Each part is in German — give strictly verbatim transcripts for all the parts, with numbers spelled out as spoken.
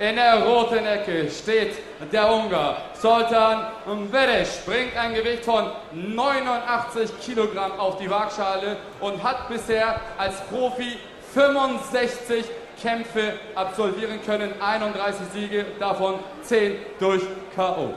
In der roten Ecke steht der Ungar Zoltán Béres, bringt ein Gewicht von neunundachtzig Kilogramm auf die Waagschale und hat bisher als Profi fünfundsechzig Kämpfe absolvieren können, einunddreißig Siege, davon zehn durch K O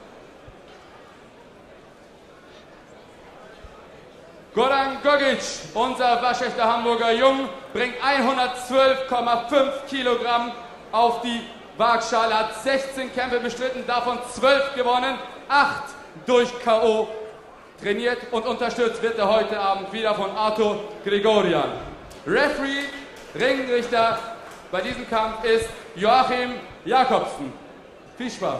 Goran Gogic, unser waschechter Hamburger Jung, bringt hundertzwölf Komma fünf Kilogramm auf die Waagschale, hat sechzehn Kämpfe bestritten, davon zwölf gewonnen, acht durch K O Trainiert und unterstützt wird er heute Abend wieder von Artur Grigorian. Referee, Ringrichter bei diesem Kampf ist Joachim Jakobsen. Viel Spaß.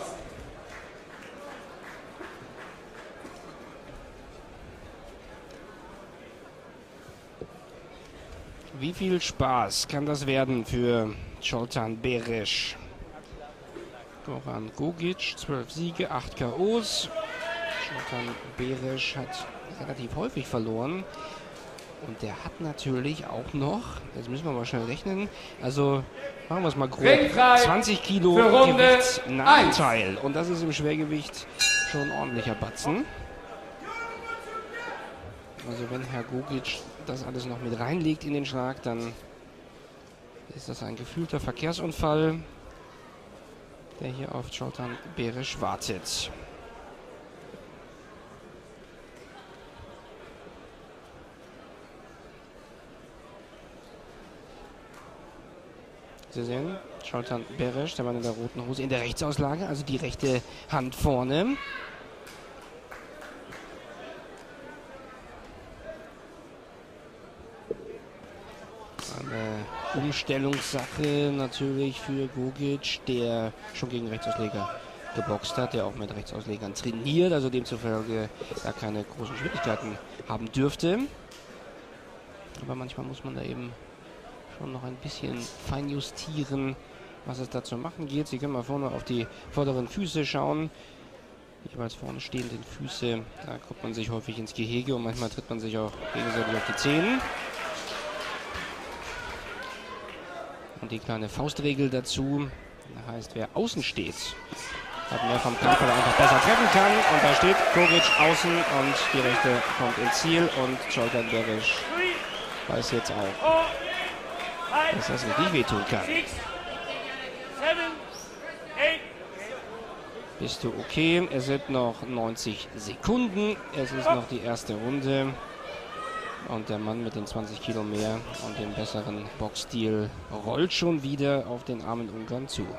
Wie viel Spaß kann das werden für Zoltán Béres? Goran Gogic, zwölf Siege, acht K Os. Zoltán Béres hat relativ häufig verloren. Und der hat natürlich auch noch, jetzt müssen wir mal schnell rechnen, also machen wir es mal grob, zwanzig Kilo Gewichtsnachteil. Und das ist im Schwergewicht schon ein ordentlicher Batzen. Also wenn Herr Gogic das alles noch mit reinlegt in den Schlag, dann ist das ein gefühlter Verkehrsunfall, der hier auf Zoltán Béres wartet. Sie sehen, Zoltán Béres, der Mann in der roten Hose, in der Rechtsauslage, also die rechte Hand vorne. Eine Umstellungssache natürlich für Gogic, der schon gegen Rechtsausleger geboxt hat, der auch mit Rechtsauslegern trainiert, also demzufolge da keine großen Schwierigkeiten haben dürfte. Aber manchmal muss man da eben schon noch ein bisschen feinjustieren, was es da zu machen geht. Sie können mal vorne auf die vorderen Füße schauen. Jeweils vorne stehenden Füße, da guckt man sich häufig ins Gehege und manchmal tritt man sich auch gegenseitig auf die Zähne. Und die kleine Faustregel dazu, das heißt, wer außen steht, hat mehr vom Kampf, weil er einfach besser treffen kann. Und da steht Gogic außen und die rechte kommt ins Ziel und Zoltán Béres weiß jetzt auch, dass das richtig wehtun kann. Bist du okay? Es sind noch neunzig Sekunden. Es ist noch die erste Runde. Und der Mann mit den zwanzig Kilo mehr und dem besseren Boxstil rollt schon wieder auf den armen Ungarn zu.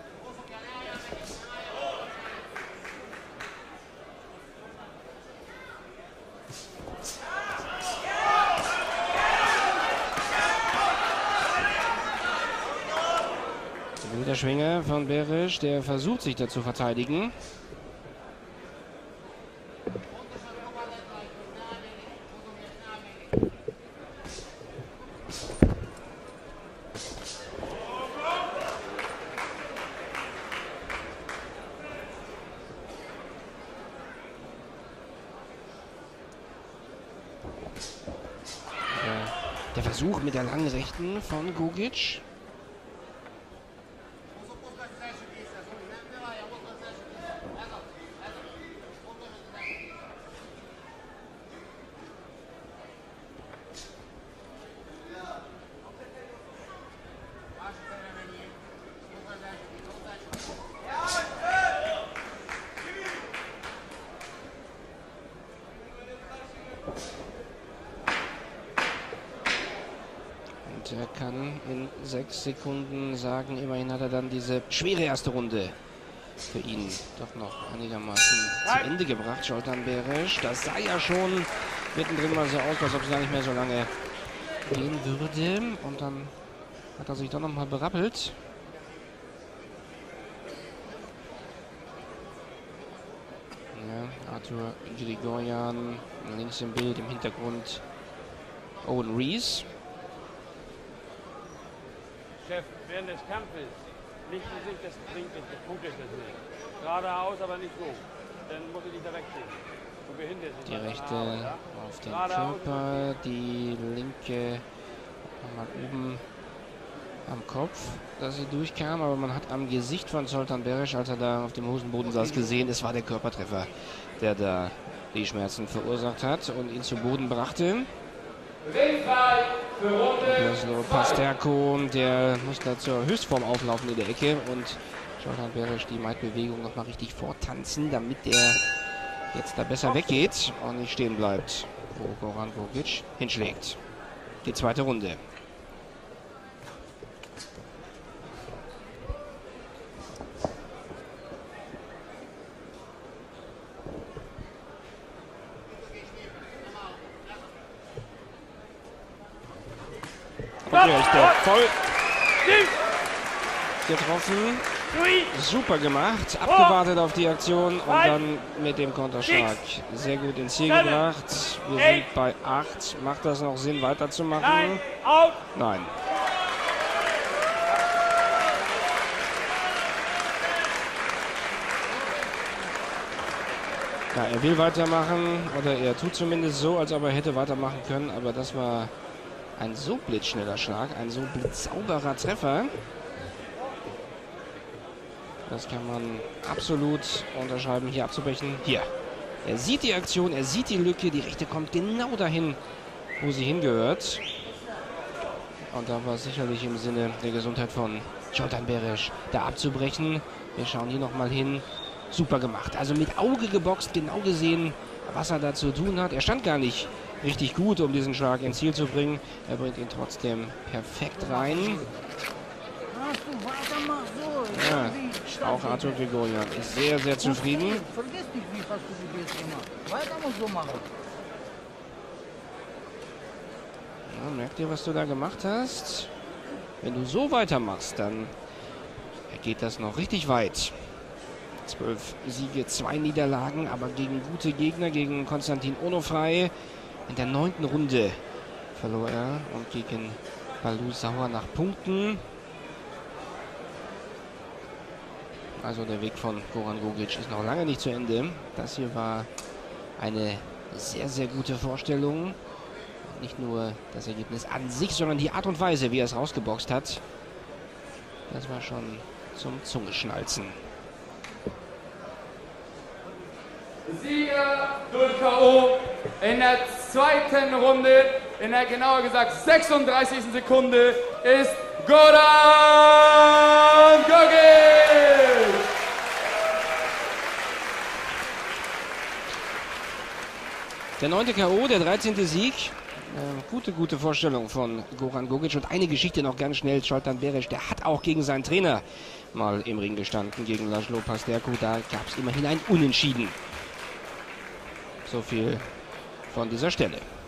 Der Schwinger von Béres, der versucht sich da zu verteidigen. Der Versuch mit der langen Rechten von Gogic. Er kann in sechs Sekunden sagen, immerhin hat er dann diese schwere erste Runde für ihn doch noch einigermaßen zu Ende gebracht. Zoltán Béres, das sah ja schon mittendrin mal so aus, als ob es gar nicht mehr so lange gehen würde. Und dann hat er sich doch noch mal berappelt. Ja, Artur Grigorian, links im Bild, im Hintergrund Owen Rees. Chef, während des Kampfes nicht in sich das Trinken, das Punkt ist das nicht. Geradeaus, aber nicht so. Dann muss ich dich da wegziehen. Du behindert dich. Die rechte ja? auf den Körper, die linke nochmal oben am Kopf, dass sie durchkam, aber man hat am Gesicht von Zoltan Beres, als er da auf dem Hosenboden saß, gesehen, es war der Körpertreffer, der da die Schmerzen verursacht hat und ihn zu Boden brachte. Laszlo Pasterko, der muss da zur Höchstform auflaufen in der Ecke und Zoltan Beres die Maidbewegung nochmal richtig vortanzen, damit der jetzt da besser weggeht und nicht stehen bleibt, wo Goran Gogic hinschlägt. Die zweite Runde. Und der voll getroffen. Super gemacht. Abgewartet auf die Aktion und dann mit dem Konterschlag sehr gut ins Ziel gebracht. Wir sind bei acht. Macht das noch Sinn, weiterzumachen? Nein. Ja, er will weitermachen oder er tut zumindest so, als ob er hätte weitermachen können, aber das war ein so blitzschneller Schlag, ein so blitzsauberer Treffer. Das kann man absolut unterschreiben, hier abzubrechen. Hier. Er sieht die Aktion, er sieht die Lücke, die rechte kommt genau dahin, wo sie hingehört. Und da war es sicherlich im Sinne der Gesundheit von Zoltan Beres, da abzubrechen. Wir schauen hier nochmal hin. Super gemacht. Also mit Auge geboxt, genau gesehen, was er da zu tun hat. Er stand gar nicht richtig gut, um diesen Schlag ins Ziel zu bringen. Er bringt ihn trotzdem perfekt rein. Ja, auch Arthur Grigoryan ist sehr, sehr zufrieden. Ja, merkt ihr, was du da gemacht hast? Wenn du so weitermachst, dann geht das noch richtig weit. Zwölf Siege, zwei Niederlagen, aber gegen gute Gegner, gegen Konstantin Onofray. In der neunten Runde verlor er und gegen Balu Sauer nach Punkten. Also der Weg von Goran Gogic ist noch lange nicht zu Ende. Das hier war eine sehr, sehr gute Vorstellung. Nicht nur das Ergebnis an sich, sondern die Art und Weise, wie er es rausgeboxt hat. Das war schon zum Zungeschnalzen. Sieger durch K O in der zweiten Runde, in der genauer gesagt sechsunddreißigsten Sekunde, ist Goran Gogic! Der neunte K O, der dreizehnte Sieg. Äh, gute, gute Vorstellung von Goran Gogic. Und eine Geschichte noch ganz schnell. Zoltan Beres, der hat auch gegen seinen Trainer mal im Ring gestanden, gegen Laszlo Pasterko. Da gab es immerhin ein Unentschieden. So viel von dieser Stelle.